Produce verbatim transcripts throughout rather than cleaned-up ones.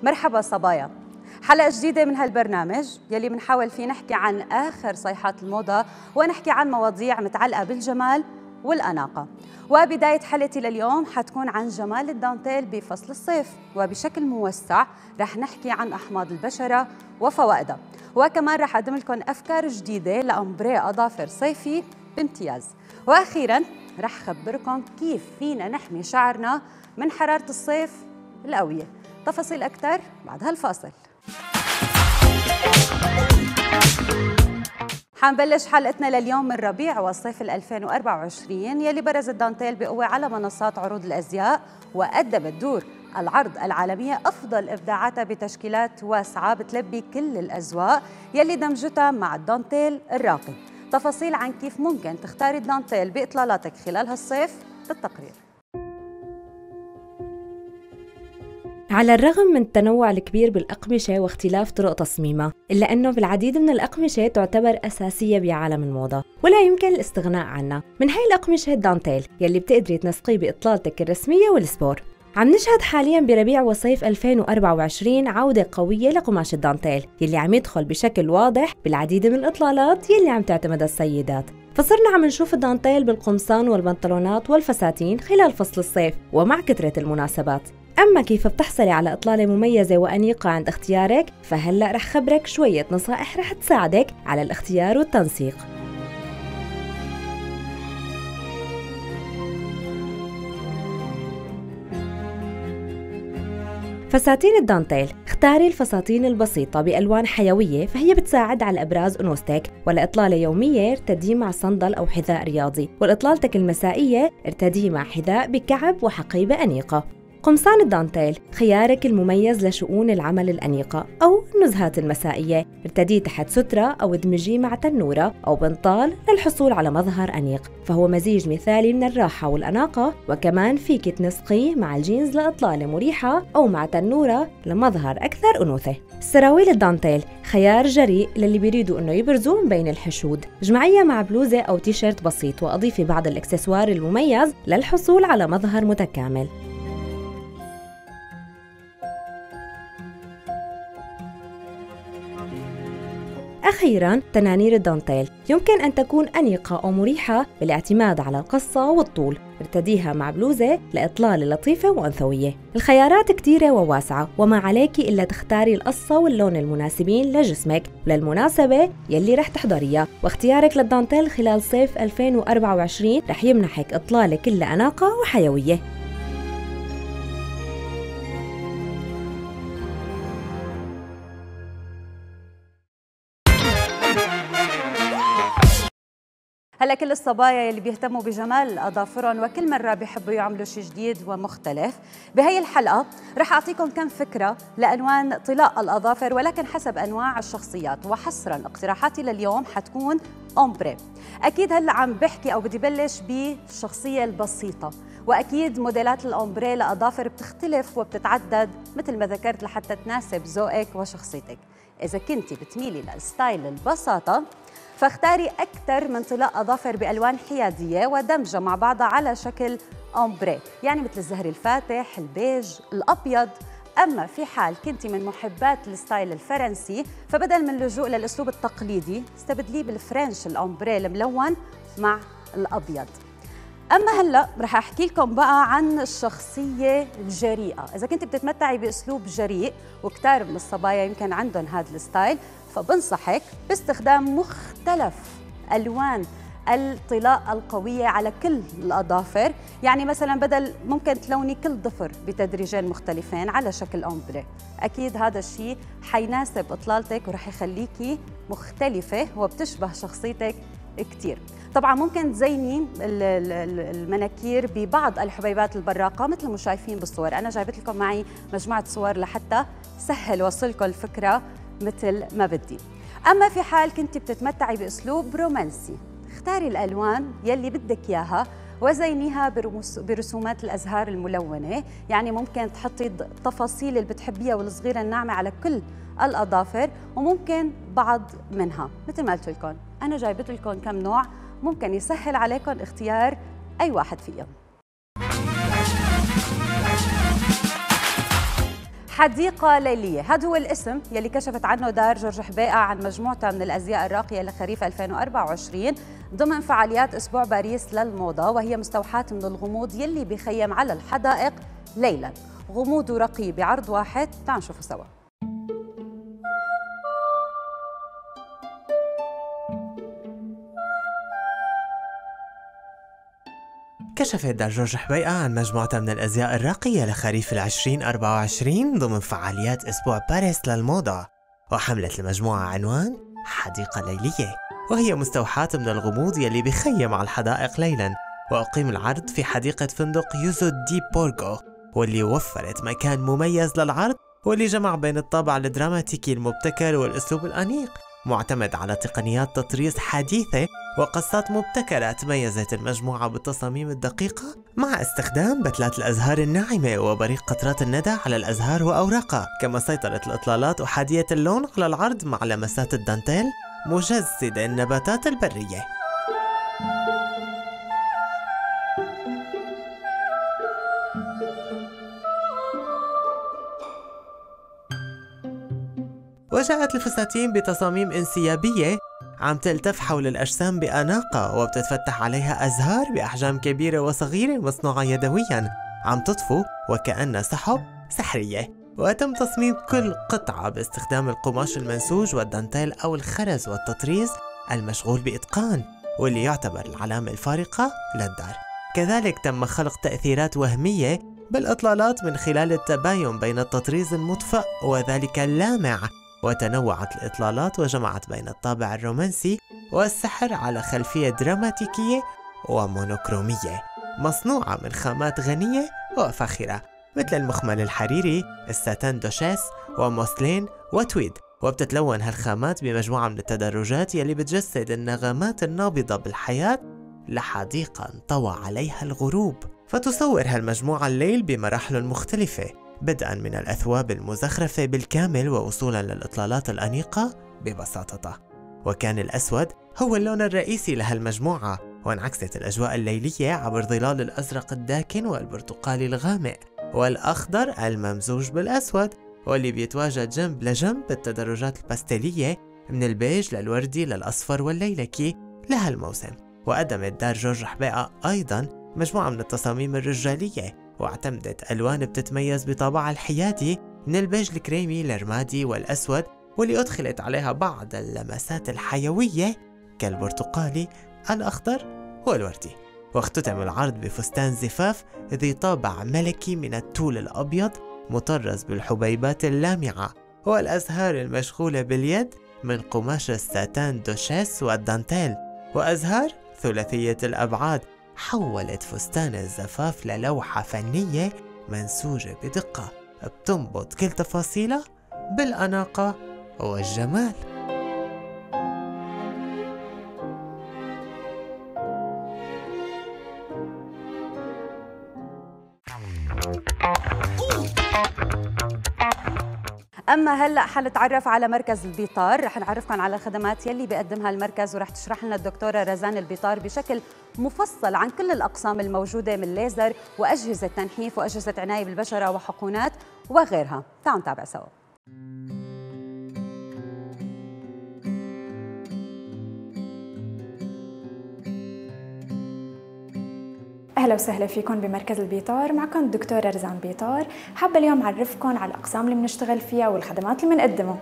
مرحبا صبايا، حلقة جديدة من هالبرنامج يلي بنحاول فيه نحكي عن آخر صيحات الموضة ونحكي عن مواضيع متعلقة بالجمال والأناقة. وبداية حلقتي لليوم حتكون عن جمال الدانتيل بفصل الصيف، وبشكل موسع رح نحكي عن أحماض البشرة وفوائدها، وكمان رح أقدم لكم أفكار جديدة لأمبري أظافر صيفي بامتياز. وأخيراً رح خبركم كيف فينا نحمي شعرنا من حرارة الصيف القوية. تفاصيل أكثر بعد هالفاصل. حنبلش حلقتنا لليوم من ربيع والصيف ألفين وأربعة وعشرين يلي برز الدانتيل بقوة على منصات عروض الأزياء، وقدمت دور العرض العالمية أفضل إبداعاتها بتشكيلات واسعة بتلبي كل الأذواق يلي دمجتها مع الدانتيل الراقي. تفاصيل عن كيف ممكن تختاري الدانتيل بإطلالاتك خلال هالصيف بالتقرير. على الرغم من التنوع الكبير بالأقمشة واختلاف طرق تصميمها، إلا أنه بالعديد من الأقمشة تعتبر أساسية بعالم الموضة ولا يمكن الاستغناء عنها. من هاي الأقمشة الدانتيل يلي بتقدري تنسقيه بإطلالتك الرسمية والسبور. عم نشهد حالياً بربيع وصيف ألفين وأربعة وعشرين عودة قوية لقماش الدانتيل يلي عم يدخل بشكل واضح بالعديد من الإطلالات يلي عم تعتمدها السيدات. فصرنا عم نشوف الدانتيل بالقمصان والبنطلونات والفساتين خلال فصل الصيف ومع كثرة المناسبات. أما كيف بتحصلي على إطلالة مميزة وأنيقة عند اختيارك، فهلأ رح خبرك شوية نصائح رح تساعدك على الاختيار والتنسيق. فساتين الدانتيل، اختاري الفساتين البسيطة بألوان حيوية فهي بتساعد على إبراز أنوثتك، ولإطلالة يومية ارتديه مع صندل أو حذاء رياضي، والإطلالتك المسائية ارتديه مع حذاء بكعب وحقيبة أنيقة. قمصان الدانتيل خيارك المميز لشؤون العمل الأنيقة أو النزهات المسائية، ارتديه تحت سترة أو ادمجيه مع تنورة أو بنطال للحصول على مظهر أنيق، فهو مزيج مثالي من الراحة والأناقة، وكمان فيك تنسقيه مع الجينز لإطلالة مريحة أو مع تنورة لمظهر أكثر أنوثة. سراويل الدانتيل خيار جريء للي بيريدوا إنه يبرزوا من بين الحشود، اجمعيها مع بلوزة أو تيشيرت بسيط وأضيفي بعض الإكسسوار المميز للحصول على مظهر متكامل. أخيراً، تنانير الدانتيل يمكن أن تكون أنيقة أو مريحة بالاعتماد على القصة والطول، ارتديها مع بلوزة لإطلالة لطيفة وأنثوية. الخيارات كتيرة وواسعة، وما عليكي إلا تختاري القصة واللون المناسبين لجسمك وللمناسبة يلي رح تحضريها. واختيارك للدانتيل خلال صيف ألفين وأربعة وعشرين رح يمنحك إطلالة كلها أناقة وحيوية. هلا كل الصبايا اللي بيهتموا بجمال اظافرهم وكل مره بيحبوا يعملوا شيء جديد ومختلف، بهي الحلقه رح اعطيكم كم فكره لانوان طلاء الاظافر ولكن حسب انواع الشخصيات، وحصرا اقتراحاتي لليوم حتكون اومبري. اكيد هلا عم بحكي او بدي بلش بالشخصيه البسيطه، واكيد موديلات الاومبري لاظافر بتختلف وبتتعدد مثل ما ذكرت لحتى تناسب ذوقك وشخصيتك. اذا كنتي بتميلي للستايل البساطه فاختاري أكثر من طلاء أظافر بألوان حيادية ودمجها مع بعضها على شكل أومبري، يعني مثل الزهري الفاتح، البيج، الأبيض. أما في حال كنتي من محبات الستايل الفرنسي فبدل من اللجوء للأسلوب التقليدي استبدليه بالفرنش الأومبري الملون مع الأبيض. أما هلأ رح أحكي لكم بقى عن الشخصية الجريئة. إذا كنت بتتمتعي بأسلوب جريء، وكتار من الصبايا يمكن عندهم هذا الستايل، فبنصحك باستخدام مختلف ألوان الطلاء القوية على كل الأظافر. يعني مثلا بدل ممكن تلوني كل ضفر بتدريجين مختلفين على شكل أومبري. أكيد هذا الشيء حيناسب إطلالتك ورح يخليكي مختلفة وبتشبه شخصيتك كتير. طبعا ممكن تزيني المناكير ببعض الحبيبات البراقة مثل ما شايفين بالصور. أنا جايبت لكم معي مجموعة صور لحتى سهل وصلكم الفكرة مثل ما بدي. أما في حال كنت بتتمتعي بأسلوب رومانسي، اختاري الألوان يلي بدك إياها وزينيها برسومات الأزهار الملونة. يعني ممكن تحطي التفاصيل اللي بتحبيها والصغيرة الناعمة على كل الأظافر، وممكن بعض منها مثل ما قلت لكم. أنا جايبت لكم كم نوع ممكن يسهل عليكم اختيار أي واحد فيهم. حديقة ليلية، هذا هو الاسم يلي كشفت عنه دار جورج حبيقة عن مجموعتها من الأزياء الراقية لخريف ألفين وأربعة وعشرين ضمن فعاليات أسبوع باريس للموضة، وهي مستوحاة من الغموض يلي بيخيم على الحدائق ليلاً. غموض ورقي بعرض واحد، تعالوا نشوفه سوا. كشفت دار جورج حبيقة عن مجموعة من الأزياء الراقية لخريف العشرين أربعة وعشرين ضمن فعاليات أسبوع باريس للموضة، وحملت المجموعة عنوان حديقة ليلية، وهي مستوحاة من الغموض يلي بيخيم على الحدائق ليلاً. وأقيم العرض في حديقة فندق يوزو دي بورغو، واللي وفرت مكان مميز للعرض واللي جمع بين الطابع الدراماتيكي المبتكر والأسلوب الأنيق، معتمد على تقنيات تطريز حديثة وقصات مبتكرة. تميزت المجموعة بالتصاميم الدقيقة مع استخدام بتلات الأزهار الناعمة وبريق قطرات الندى على الأزهار وأوراقها، كما سيطرت الإطلالات أحادية اللون على العرض مع لمسات الدانتيل مجسدة النباتات البرية. وجاءت الفساتين بتصاميم انسيابية عم تلتف حول الأجسام بأناقة، وبتتفتح عليها أزهار بأحجام كبيرة وصغيرة مصنوعة يدوياً عم تطفو وكأنها سحب سحرية. وتم تصميم كل قطعة باستخدام القماش المنسوج والدانتيل أو الخرز والتطريز المشغول بإتقان، واللي يعتبر العلامة الفارقة للدار. كذلك تم خلق تأثيرات وهمية بالإطلالات من خلال التباين بين التطريز المطفأ وذلك اللامع، وتنوعت الإطلالات وجمعت بين الطابع الرومانسي والسحر على خلفية دراماتيكية ومونوكرومية مصنوعة من خامات غنية وفاخرة مثل المخمل الحريري، الساتان دوشيس وموسلين وتويد. وبتتلون هالخامات بمجموعة من التدرجات يلي بتجسد النغمات النابضة بالحياة لحديقة انطوى عليها الغروب. فتصور هالمجموعة الليل بمراحله المختلفة، بدءاً من الأثواب المزخرفة بالكامل ووصولاً للإطلالات الأنيقة ببساطتها. وكان الأسود هو اللون الرئيسي لهالمجموعة، وانعكست الأجواء الليلية عبر ظلال الأزرق الداكن والبرتقالي الغامق والأخضر الممزوج بالأسود، واللي بيتواجد جنب لجنب بالتدرجات الباستيلية من البيج للوردي للأصفر والليلكي لهالموسم. وقدمت دار جورج حبيقة أيضاً مجموعة من التصاميم الرجالية، واعتمدت ألوان بتتميز بطابعها الحيادي من البيج الكريمي الرمادي والأسود، واللي أدخلت عليها بعض اللمسات الحيوية كالبرتقالي الأخضر والوردي. واختتم العرض بفستان زفاف ذي طابع ملكي من التول الأبيض مطرز بالحبيبات اللامعة والأزهار المشغولة باليد من قماش الساتان دوشيس والدانتيل، وأزهار ثلاثية الأبعاد حولت فستان الزفاف للوحة فنية منسوجة بدقة بتنبط كل تفاصيلها بالأناقة والجمال. أما هلأ حنتعرف على مركز البيطار، رح نعرفكم على الخدمات يلي بيقدمها المركز، ورح تشرح لنا الدكتورة رزان البيطار بشكل مفصل عن كل الأقسام الموجودة من ليزر وأجهزة تنحيف وأجهزة عناية بالبشرة وحقنات وغيرها. تعالوا نتابع سوا. أهلا وسهلا فيكم بمركز البيطار، معكم الدكتورة رزان بيطار. حابة اليوم أعرفكم على الأقسام اللي بنشتغل فيها والخدمات اللي بنقدمها.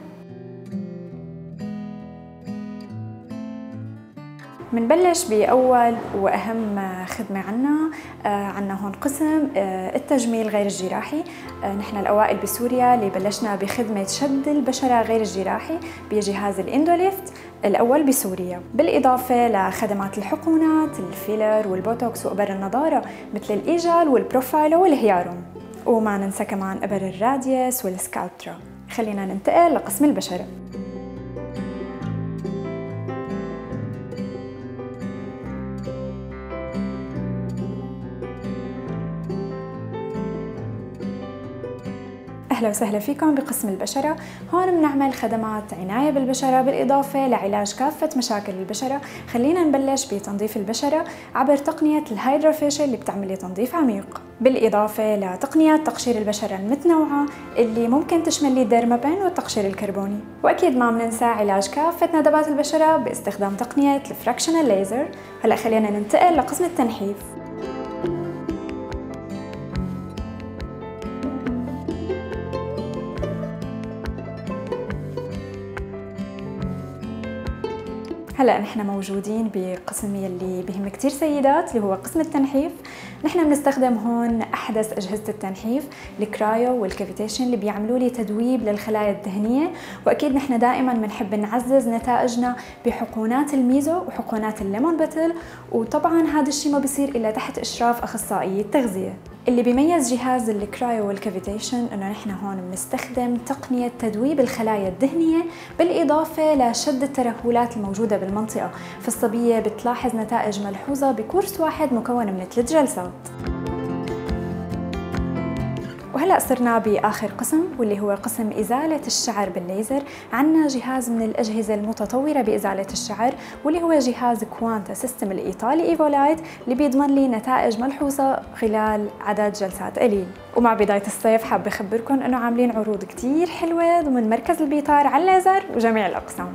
منبلش بأول وأهم خدمة عنا. عنا هون قسم التجميل غير الجراحي. نحن الأوائل بسوريا اللي بلشنا بخدمة شد البشرة غير الجراحي بجهاز الإندوليفت الأول بسوريا، بالإضافة لخدمات الحقنات، الفيلر والبوتوكس وإبر النضارة مثل الإيجال والبروفايلو والهيارون، وما ننسى كمان إبر الراديوس والسكالبترا. خلينا ننتقل لقسم البشرة. أهلا أهلا وسهلا فيكم بقسم البشرة. هون بنعمل خدمات عناية بالبشرة بالإضافة لعلاج كافة مشاكل البشرة. خلينا نبلش بتنظيف البشرة عبر تقنية الهيدروفيشل اللي بتعملي تنظيف عميق، بالإضافة لتقنيات تقشير البشرة المتنوعة اللي ممكن تشمل الديرمابين والتقشير الكربوني. وأكيد ما بننسى علاج كافة ندبات البشرة باستخدام تقنية الفراكشنال ليزر. هلأ خلينا ننتقل لقسم التنحيف. هلا نحن موجودين بقسم يلي بهم كتير سيدات اللي هو قسم التنحيف. نحن بنستخدم هون احدث اجهزه التنحيف الكرايو والكافيتيشن اللي بيعملوا لي تدويب للخلايا الدهنيه. واكيد نحن دائما بنحب نعزز نتائجنا بحقنات الميزو وحقنات الليمون باتل، وطبعا هذا الشيء ما بيصير الا تحت اشراف اخصائي التغذيه. اللي بيميز جهاز الكرايو والكافيتيشن انه نحن هون بنستخدم تقنيه تدويب الخلايا الدهنيه بالاضافه لشد الترهلات الموجوده بالمنطقه، فالصبيه بتلاحظ نتائج ملحوظه بكورس واحد مكون من ثلاث جلسات. وهلأ صرنا بآخر قسم واللي هو قسم إزالة الشعر بالليزر. عنا جهاز من الأجهزة المتطورة بإزالة الشعر واللي هو جهاز كوانتا سيستم الإيطالي إيفولايت اللي بيضمن لي نتائج ملحوظة خلال عدد جلسات قليل. ومع بداية الصيف حابة أخبركم أنه عاملين عروض كتير حلوة ضمن مركز البيطار على الليزر وجميع الأقسام.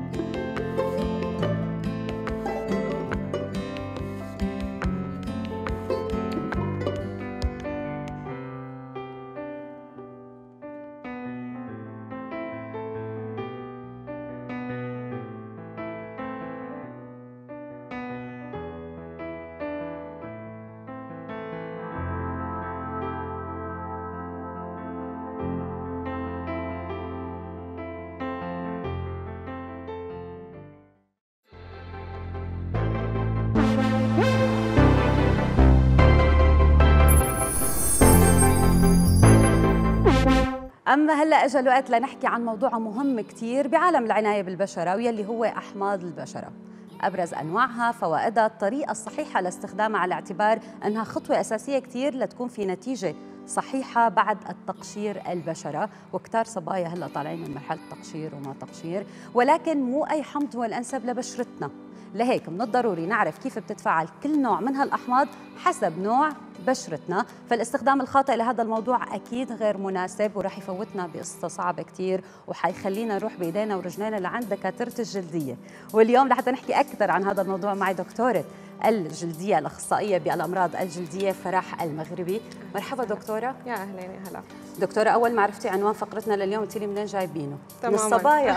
أما هلأ أجا الوقت لنحكي عن موضوع مهم كتير بعالم العناية بالبشرة واللي هو أحماض البشرة. أبرز أنواعها، فوائدها، الطريقة الصحيحة لاستخدامها على اعتبار أنها خطوة أساسية كتير لتكون في نتيجة صحيحة بعد التقشير البشرة. وكتار صبايا هلأ طالعين من مرحلة تقشير وما تقشير، ولكن مو أي حمض هو الأنسب لبشرتنا. لهيك من الضروري نعرف كيف بتتفاعل كل نوع من هالأحماض حسب نوع بشرتنا. فالاستخدام الخاطئ لهذا الموضوع أكيد غير مناسب ورح يفوتنا بقصة صعبة كتير وحيخلينا نروح بإيدينا ورجلينا لعند دكاترة الجلدية. واليوم لحتى نحكي أكثر عن هذا الموضوع معي دكتورة الجلدية الأخصائية بالأمراض الجلدية فرح المغربي. مرحبا دكتورة. يا أهلين يا هلا دكتورة. أول ما عرفتي عنوان فقرتنا لليوم قلتي لي منين جايبينه؟ من الصبايا.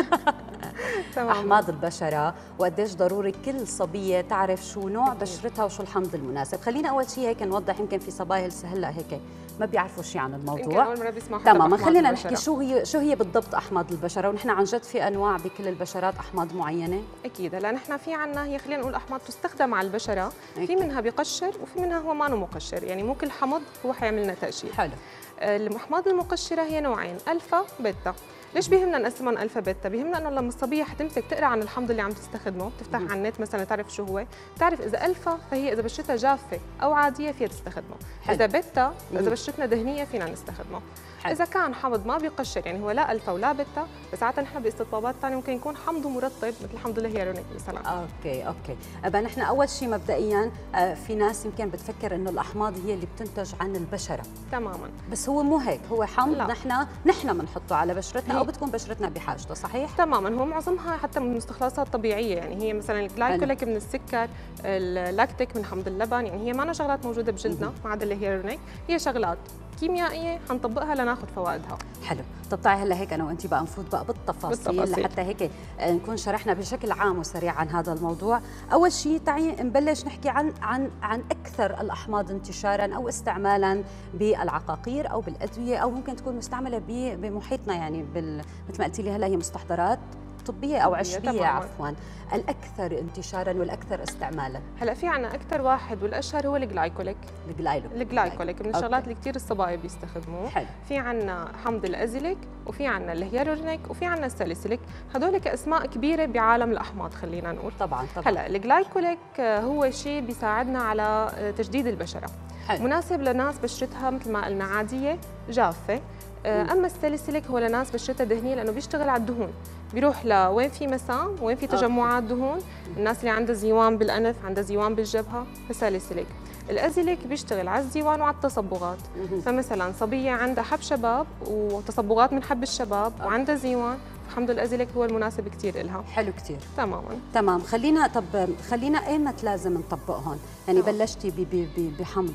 أحماض البشرة وقديش ضروري كل صبية تعرف شو نوع بشرتها وشو الحمض المناسب. خلينا أول شيء هيك نوضح، يمكن في صبايا هلا هيك ما بيعرفوا شيء عن الموضوع. تماما، خلينا نحكي شو هي شو هي بالضبط أحماض البشرة، ونحن عن جد في أنواع بكل البشرات أحماض معينة؟ أكيد. هلا نحن في عنا هي خلينا نقول أحماض تستخدم على البشرة، في منها بقشر وفي منها هو ما مقشر، يعني مو كل حمض هو حيعمل لنا تقشير. حلو. الأحماض المقشرة هي نوعين، ألفا بيتا. ليش بيهمنا نقسمهم الفا بيتا؟ بيهمنا انه لما الصبيه حتمسك تقرا عن الحمض اللي عم تستخدمه، بتفتح على النت مثلا تعرف شو هو، تعرف اذا الفا فهي اذا بشرتها جافه او عاديه فيها تستخدمه، حلو. اذا بيتا اذا بشرتنا دهنيه فينا نستخدمه، حلو. اذا كان حمض ما بيقشر يعني هو لا الفا ولا بيتا، ساعتها نحن باستطبابات ثانيه ممكن يكون حمض مرطب مثل حمض الهيالورونيك مثلا. اوكي اوكي. ابا نحن اول شيء مبدئيا في ناس يمكن بتفكر انه الاحماض هي اللي بتنتج عن البشره. تماما. بس هو مو هيك، هو حمض نحن نحن بنحطه على بشرتنا او بتكون بشرتنا بحاجته، صحيح؟ تماما. هو معظمها حتى من مستخلصات طبيعيه، يعني هي مثلا الجلايكوليك من السكر، اللاكتيك من حمض اللبن، يعني هي ما شغلات موجوده بجلدنا ما عدا الهيالورونيك، هي شغلات كيميائيه حنطبقها لناخذ فوائدها. حلو. طب تعي هلا هيك انا وانت بقى نفوت بقى بالتفاصيل, بالتفاصيل لحتى هيك نكون شرحنا بشكل عام وسريع عن هذا الموضوع. اول شيء تعي نبلش نحكي عن عن عن اكثر الاحماض انتشارا او استعمالا بالعقاقير او بالادويه، او ممكن تكون مستعمله بمحيطنا، يعني مثل ما قلتي لي هلا هي مستحضرات طبية أو عشبية عفوا، الأكثر انتشاراً والأكثر استعمالا. هلا في عنا أكثر واحد والأشهر هو الجلايكوليك. الجلايكوليك الجلايكوليك من الشغلات اللي كثير الصبايا بيستخدموه. حلو. في عنا حمض الأزيليك وفي عنا الهيالورونيك وفي عنا الساليسيليك، هدول كأسماء كبيرة بعالم الأحماض خلينا نقول. طبعاً طبعاً. هلا الجلايكوليك هو شيء بيساعدنا على تجديد البشرة. حلو. مناسب لناس بشرتها مثل ما قلنا عادية جافة، اما الساليسيليك هو لناس بشرتها دهنيه لانه بيشتغل على الدهون، بيروح لوين في مسام وين في تجمعات دهون، الناس اللي عندها زيوان بالانف، عندها زيوان بالجبهه، فساليسيليك. الازيليك بيشتغل على الزيوان وعلى التصبغات، فمثلا صبيه عندها حب شباب وتصبغات من حب الشباب وعندها زيوان، الحمد لله الازيليك هو المناسب كثير لها. حلو كثير. تماما. تمام. خلينا طب خلينا ايمت لازم نطبقهم؟ يعني بلشتي بحمض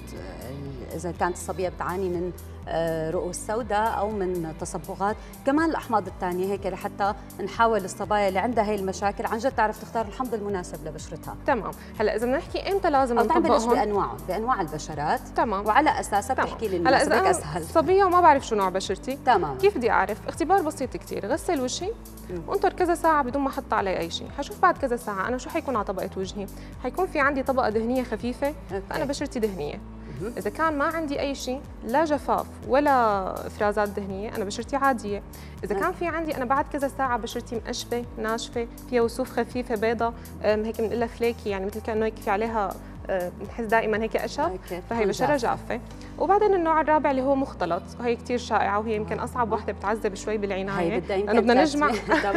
اذا كانت الصبيه بتعاني من رؤوس سوداء او من تصبغات، كمان الاحماض الثانيه هيك لحتى نحاول الصبايا اللي عندها هي المشاكل عن جد تعرف تختار الحمض المناسب لبشرتها. تمام. هلا اذا بدنا نحكي امتى لازم نطبقهم؟ نبلش بانواعهم، بانواع البشرات. تمام. وعلى اساسها بتحكي لي هلا اذا اسهل. صبيه وما بعرف شو نوع بشرتي، تمام، كيف بدي اعرف؟ اختبار بسيط كثير، غسل وجهي وانطر كذا ساعه بدون ما احط عليه اي شيء، حشوف بعد كذا ساعه انا شو حيكون على طبقه وجهي، حيكون في عندي طبقه دهنيه خفيفه، فانا بشرتي دهنيه. إذا كان ما عندي أي شيء، لا جفاف ولا إفرازات دهنية، أنا بشرتي عادية. إذا كان في عندي أنا بعد كذا ساعة بشرتي مقشفة، ناشفة، فيها وسوف خفيفة بيضة، هيك بنقول فليكي، يعني مثل كأنه هيك في عليها بنحس دائما هيك قشب، فهي بشرة جافة. وبعدين النوع الرابع اللي هو مختلط، وهي كثير شائعة وهي يمكن أصعب وحدة بتعذب شوي بالعناية، لأنه بدنا نجمع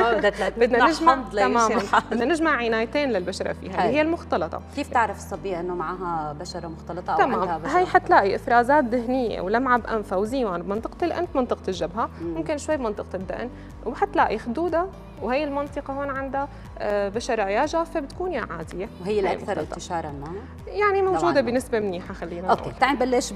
بدنا نجمع تماما بدنا نجمع عنايتين للبشرة فيها اللي هي المختلطة. كيف تعرف الصبية إنه معها بشرة مختلطة أو تمام. عندها بشرة هي حتلاقي إفرازات دهنية ولمعة بأنفها وزيوان بمنطقة الأنف، منطقة الجبهة، ممكن شوي بمنطقة الدقن، وحتلاقي خدودة، وهي المنطقة هون عندها بشرة يا جافة بتكون يا عادية، وهي الأكثر انتشارا ما يعني موجودة بنسبة منيحة. خلينا اوكي، تعال نبلش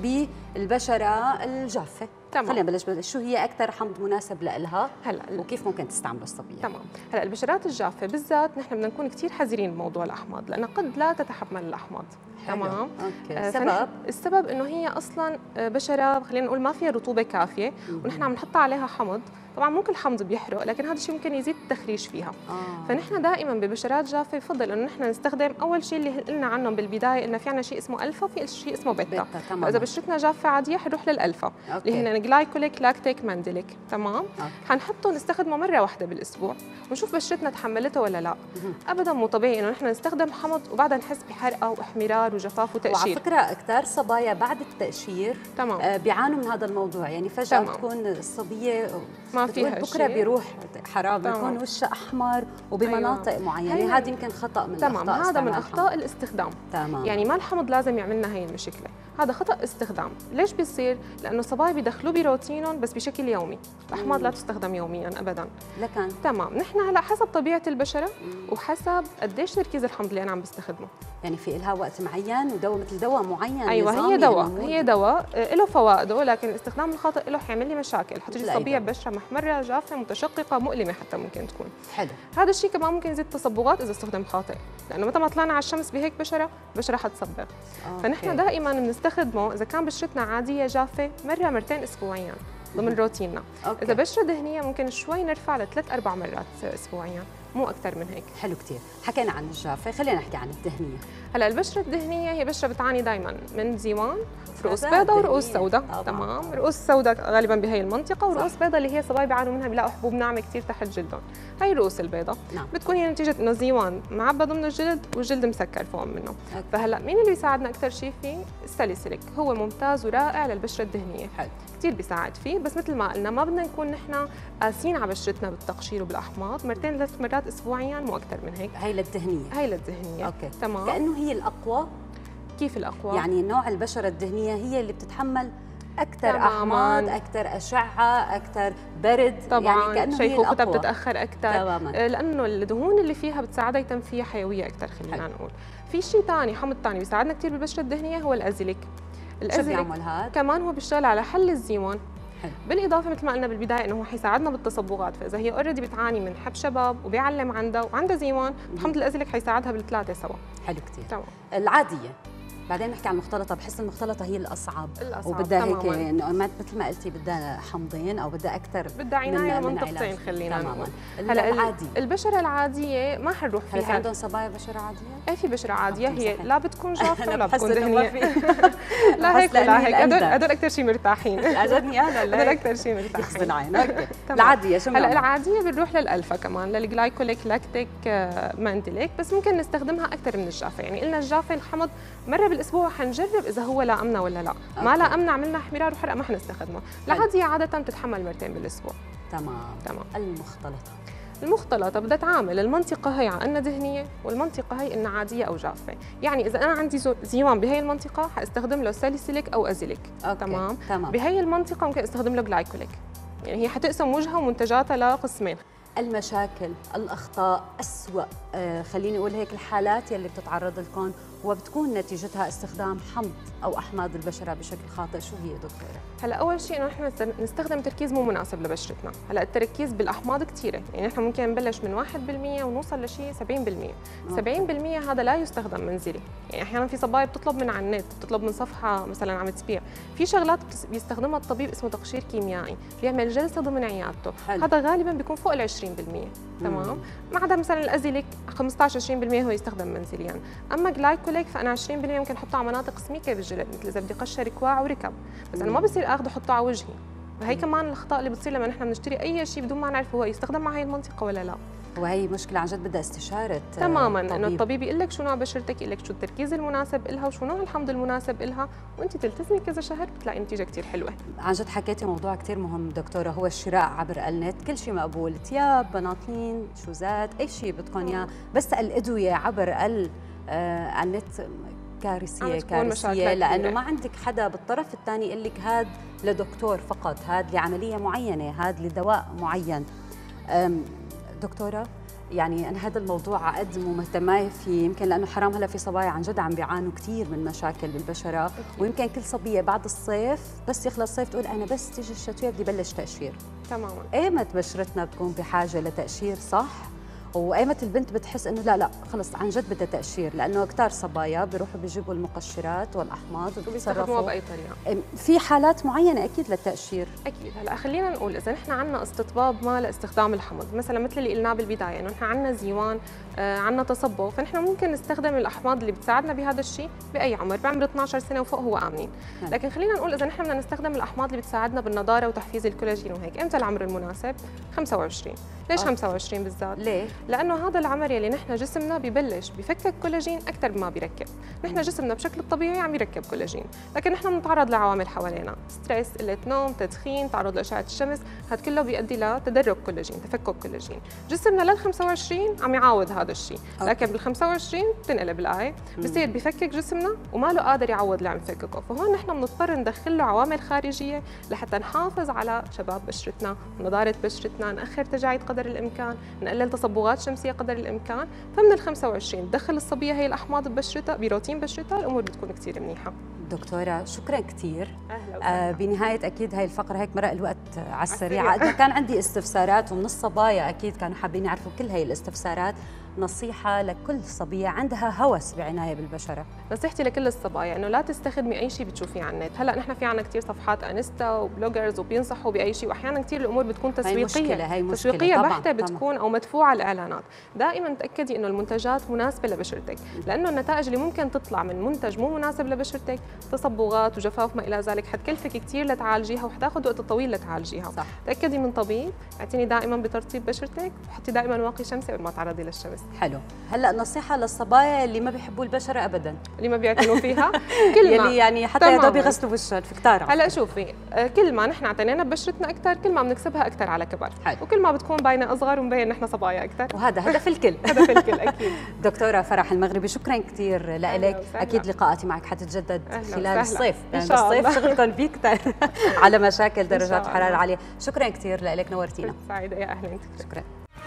بالبشرة الجافة. تمام. خلينا نبلش بال... شو هي أكثر حمض مناسب لها هلا وكيف ممكن تستعمله الصبية؟ تمام. هلا البشرات الجافة بالذات نحن بدنا نكون كثير حذرين بموضوع الأحماض، لأنها قد لا تتحمل الأحماض. تمام. اوكي. آه السبب؟ السبب انه هي اصلا بشره خلينا نقول ما فيها رطوبه كافيه، ونحن عم نحط عليها حمض، طبعا مو كل حمض بيحرق، لكن هذا الشيء ممكن يزيد التخريش فيها. آه. فنحن دائما ببشرات جافه بفضل انه نحن نستخدم اول شيء اللي قلنا عنهم بالبدايه، قلنا في عندنا شيء اسمه الفا وفي شيء اسمه بيتا, بيتا. فاذا بشرتنا جافه عاديه حنروح للالفا اللي هن جلايكوليك لاكتيك مانديليك. تمام. حنحطه نستخدمه مره واحده بالاسبوع ونشوف بشرتنا تحملته ولا لا. مم. ابدا مو طبيعي انه نحن نستخدم حمض وبعدها نحس بحرقه واحمرار وجفاف وتقشير. وعلى فكره كثار صبايا بعد التقشير تمام. آه بيعانوا من هذا الموضوع، يعني فجاه تمام. بتكون الصبيه ما فيها بكره بيروح حرام، بيكون وشها احمر وبمناطق أيوة. معينه. هذا يمكن خطا من تمام. الاخطاء. هذا من اخطاء الاستخدام. تمام. يعني ما الحمض لازم يعملنا هي المشكله، هذا خطا استخدام. ليش بيصير؟ لانه الصبايا بيدخلوه بروتينهم بس بشكل يومي، الاحماض لا تستخدم يوميا ابدا. لكن تمام. نحن هلا حسب طبيعه البشره وحسب قديش تركيز الحمض اللي انا عم بستخدمه، يعني في لها وقت معين ودواء مثل دواء معين. ايوه هي دواء هي دواء له فوائده، لكن الاستخدام الخاطئ له حيعمل لي مشاكل، حتجي صبيه ببشره محمره جافه متشققه مؤلمه حتى ممكن تكون. حلو. هذا الشيء كمان ممكن يزيد تصبغات اذا استخدم خاطئ، لانه متى ما طلعنا على الشمس بهيك بشره بشره حتصبغ. فنحن دائما بنستخدمه اذا كان بشرتنا عاديه جافه مره مرتين اسبوعيا ضمن روتيننا. أوكي. اذا بشره دهنيه ممكن شوي نرفع لثلاث اربع مرات اسبوعيا، مو اكثر من هيك. حلو كثير. حكينا عن الجافه، خلينا نحكي عن الدهنيه. هلا البشره الدهنيه هي بشره بتعاني دائما من زيوان، رؤوس بيضاء ورؤوس سوداء. تمام. رؤوس سوداء غالبا بهي المنطقه، ورؤوس بيضاء اللي هي صبايا بيعانوا منها بيلاقوا حبوب ناعمه كثير تحت جلدهم. هي الرؤوس البيضاء. نعم. بتكون هي نتيجه انه زيوان معبى ضمن الجلد والجلد مسكر فوق منه. أوكي. فهلا مين اللي بيساعدنا اكثر شيء فيه؟ الساليسيليك، هو ممتاز ورائع للبشره الدهنيه. حلو. كثير بيساعد فيه، بس مثل ما قلنا ما بدنا نكون نحن قاسيين على بشرتنا بالتقشير وبالاحماض، مرتين ثلاث مرات اسبوعيا مو اكثر من هيك. هي للدهنيه. هي للدهنيه. اوكي. تمام. لانه هي الاقوى. كيف الاقوى؟ يعني نوع البشره الدهنيه هي اللي بتتحمل اكثر احماض، اكثر اشعه، اكثر برد. طبعا يعني شيخوختها بتتاخر اكثر. تماما. لانه الدهون اللي فيها بتساعدها يتم فيها حيويه اكثر. خلينا نقول في شيء ثاني، حمض ثاني بيساعدنا كثير بالبشره الدهنيه هو الازيليك. الازيليك كمان هو بيشتغل على حل الزيوان. حلو. بالاضافه مثل ما قلنا بالبدايه انه هو حيساعدنا بالتصبغات، فاذا هي اوريدي بتعاني من حب شباب وبيعلم عندها وعندها زيوان، حمض الازيليك حيساعدها بالثلاثه سوا. حلو كثير. تمام. العاديه بعدين نحكي عن المختلطة، بحس المختلطة هي الأصعب، الأصعب وبدها هيك إنه مثل ما قلتي بدها حمضين أو بدها أكثر، بدها عناية منطقتين. خلينا نقول هلا العادية، البشرة العادية ما حنروح فيها. هل في عندهم صبايا بشرة عادية؟ ايه في بشرة عادية، هي لا بتكون جافة ولا بتكون دهنية. لا هيك ولا هيك، هدول هدول أكثر شيء مرتاحين. عجبني أنا ولا هدول أكثر شيء مرتاحين. يخزن عينك. العادية شو هلا العادية بنروح للألفا كمان، للجلايكوليك لاكتيك مانديليك، بس ممكن نستخدمها أكثر من الجافة. يعني قلنا الجافة الحمض مرة بالاسبوع حنجرب اذا هو لائمنا ولا لا. أوكي. ما لائمنا عملنا احمرار وحرقه ما حنستخدمه. العاديه عاده بتتحمل مرتين بالاسبوع. تمام تمام. المختلطه المختلطة بدها تعامل المنطقة هي عنا دهنية والمنطقة هي إنها عادية أو جافة، يعني إذا أنا عندي زيوان بهي المنطقة حاستخدم له ساليسيليك أو أزيليك. تمام. تمام. بهي المنطقة ممكن استخدم له جلايكوليك، يعني هي حتقسم وجهها ومنتجاتها لقسمين. المشاكل، الأخطاء، أسوأ آه خليني أقول هيك الحالات يلي بتتعرض لكم وبتكون نتيجتها استخدام حمض أو أحماض البشرة بشكل خاطئ، شو هي دكتورة؟ هلا أول شيء إنه نحن نستخدم تركيز مو مناسب لبشرتنا، هلا التركيز بالأحماض كثيرة، يعني نحن ممكن نبلش من واحد بالمية ونوصل لشيء سبعين بالمية، سبعين بالمية هذا لا يستخدم منزلي، يعني أحيانا في صبايا بتطلب من على النت، بتطلب من صفحة مثلا عم تبيع، في شغلات بيستخدمها الطبيب اسمه تقشير كيميائي، بيعمل جلسة ضمن عيادته، حلو. هذا غالبا بيكون فوق ال عشرين بالمية. تمام. ما عدا مثلا الازيليك خمسطعش عشرين بالمية هو يستخدم منزليا، اما جلايكوليك فانا عشرين بالمية ممكن احطه على مناطق سميكه بالجلد، مثل اذا بدي اقشر كواع وركب، بس انا ما بصير اخذه احطه على وجهي. فهي كمان الاخطاء اللي بتصير لما نحن بنشتري اي شيء بدون ما نعرف هو يستخدم مع هي المنطقه ولا لا. وهي مشكله عن جد بدها استشاره تماما، انه الطبيب يقول لك شو نوع بشرتك، يقول لك شو التركيز المناسب لها وشو نوع الحمض المناسب لها، وانت تلتزمي كذا شهر بتلاقي نتيجه كثير حلوه. عن جد حكيتي موضوع كثير مهم دكتوره، هو الشراء عبر النت، كل شيء مقبول، ثياب، بناطيل، شوزات، اي شيء بدكم اياه، بس الادويه عبر ال آه النت كارثيه كارثيه، لانه ما عندك حدا بالطرف الثاني يقول لك هاد لدكتور فقط، هاد لعمليه معينه، هاد لدواء معين. دكتوره يعني انا هذا الموضوع عقد ومهتمه فيه، يمكن لانه حرام هلا في صبايا عن جد عم بيعانوا كثير من مشاكل بالبشره، ويمكن كل صبيه بعد الصيف بس يخلص الصيف تقول انا بس تيجي الشتويه بدي بلش تقشير. تماما. ايمت بشرتنا بتكون بحاجه لتقشير صح؟ وايمت البنت بتحس انه لا لا خلص عن جد بدها تقشير، لانه كثار صبايا بيروحوا بيجيبوا المقشرات والاحماض وبيتصرفوا باي طريقه. في حالات معينه اكيد للتقشير. اكيد. هلا خلينا نقول اذا نحن عندنا استطباب ما لاستخدام الحمض، مثلا مثل اللي قلناه بالبدايه انه نحن عندنا زيوان، آه عندنا تصبغ، فنحن ممكن نستخدم الاحماض اللي بتساعدنا بهذا الشيء باي عمر، بعمر اثنعش سنه وفوق هو امنين. لكن خلينا نقول اذا نحن بدنا نستخدم الاحماض اللي بتساعدنا بالنضاره وتحفيز الكولاجين وهيك، امتى العمر المناسب؟ خمسة وعشرين. ليش آه. خمسة وعشرين بالذات؟ ليه؟ لانه هذا العمر يلي نحن جسمنا ببلش بفكك كولاجين اكثر مما بيركب، نحن جسمنا بشكل الطبيعي عم يركب كولاجين، لكن نحن بنتعرض لعوامل حوالينا، ستريس، قله نوم، تدخين، تعرض لاشعه الشمس، هذا كله بيؤدي لتدرج كولاجين، تفكك كولاجين، جسمنا لل خمسة وعشرين عم يعوض هذا الشيء، لكن بال خمسة وعشرين بتنقلب الايه، بصير بفكك جسمنا وما له قادر يعوض اللي عم يفككه، فهون نحن بنضطر ندخل له عوامل خارجيه لحتى نحافظ على شباب بشرتنا، نضاره بشرتنا، ناخر تجاعيد قدر الامكان، نقلل تصبغات شمسيه قدر الامكان، فمن ال خمسة وعشرين تدخل الصبيه هي الاحماض ببشرتها بروتين بشرتها، الامور بتكون كثير منيحه. دكتوره شكرا كثير. اهلا وسهلا. آه بنهايه اكيد هاي الفقره هيك مرق الوقت على السريع، قد ما كان عندي استفسارات ومن الصبايا اكيد كانوا حابين يعرفوا كل هاي الاستفسارات، نصيحه لكل صبيه عندها هوس بعنايه بالبشره. نصيحتي لكل الصبايا انه لا تستخدمي اي شيء بتشوفيه على النت، هلا نحن في عنا كثير صفحات انستا وبلوجرز وبينصحوا باي شيء، واحيانا كثير الامور بتكون تسويقيه، هاي مشكلة. هاي مشكلة. تسويقيه طبعاً. بحته بتكون او مدفوعه الاعلانات، دائما تاكدي انه المنتجات مناسبه لبشرتك، لانه النتائج اللي ممكن تطلع من منتج مو مناسب لبشرتك، تصبغات وجفاف ما الى ذلك، حتكلفك كثير لتعالجيها وحتاخذ وقت طويل لتعالجيها. صح. تاكدي من طبيب، اعتني دائما بترطيب بشرتك، وحطي دائما واقي شمسي قبل ما تعرضي للشمس. حلو. هلا نصيحه للصبايا اللي ما بيحبوا البشره ابدا، اللي ما بيعتنوا فيها، كل ما يلي يعني حتى يا دوب يغسلوا وشهم في كتار. هلا شوفي، كل ما نحن اعتنينا ببشرتنا اكثر كل ما بنكسبها اكثر على كبر. حلو. وكل ما بتكون باينه اصغر ومبين نحن صبايا اكثر، وهذا هدف الكل. هدف الكل اكيد. دكتوره فرح المغربي شكرا كثير لك، اكيد لقاءاتي معك حتتجدد خلال الصيف، لأن بالصيف شغلكم فيه كثير على مشاكل درجات الحراره عاليه. شكرا كثير لك، نورتينا. سعيده يا اهلا. شكرا.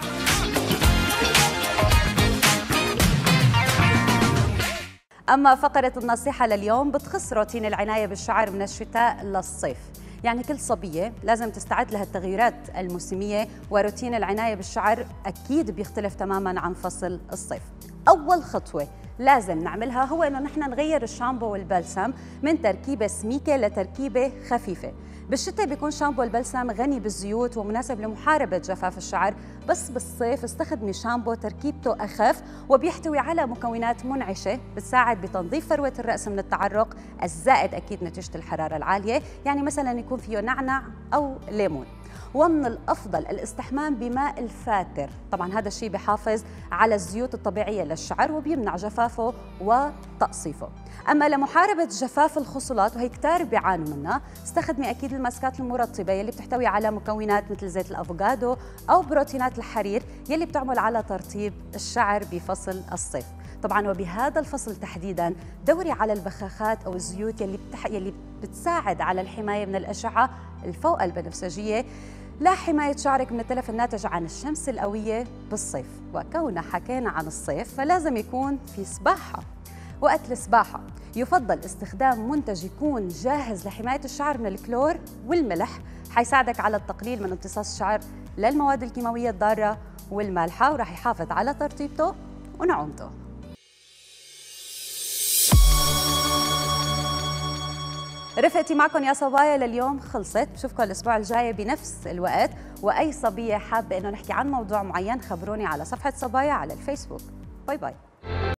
أما فقرة النصيحة لليوم بتخص روتين العناية بالشعر من الشتاء للصيف، يعني كل صبية لازم تستعد لها التغييرات الموسمية، وروتين العناية بالشعر أكيد بيختلف تماماً عن فصل الصيف. أول خطوة لازم نعملها هو إنه نحن نغير الشامبو والبلسم من تركيبة سميكة لتركيبة خفيفة. بالشتاء بيكون شامبو البلسم غني بالزيوت ومناسب لمحاربة جفاف الشعر، بس بالصيف استخدمي شامبو تركيبته أخف وبيحتوي على مكونات منعشة بتساعد بتنظيف فروة الرأس من التعرق الزائد أكيد نتيجة الحرارة العالية، يعني مثلا يكون فيه نعنع أو ليمون. ومن الأفضل الاستحمام بماء الفاتر. طبعا هذا الشيء بحافظ على الزيوت الطبيعية للشعر وبيمنع جفافه وتقصيفه. أما لمحاربة جفاف الخصلات وهي كتار بيعانوا منها، استخدمي أكيد الماسكات المرطبة يلي بتحتوي على مكونات مثل زيت الأفوكادو أو بروتينات الحرير يلي بتعمل على ترطيب الشعر بفصل الصيف. طبعا وبهذا الفصل تحديدا دوري على البخاخات أو الزيوت يلي, بتح... يلي بتساعد على الحماية من الأشعة الفوق البنفسجية لا حماية شعرك من التلف الناتج عن الشمس القوية بالصيف. وكوننا حكينا عن الصيف فلازم يكون في سباحة. وقت السباحة يفضل استخدام منتج يكون جاهز لحماية الشعر من الكلور والملح، حيساعدك على التقليل من امتصاص الشعر للمواد الكيماوية الضارة والمالحة، وراح يحافظ على ترطيبته ونعومته. رفقتي معكم يا صبايا لليوم خلصت، بشوفكم الاسبوع الجاي بنفس الوقت، واي صبيه حابه انه نحكي عن موضوع معين خبروني على صفحه صبايا على الفيسبوك. باي باي.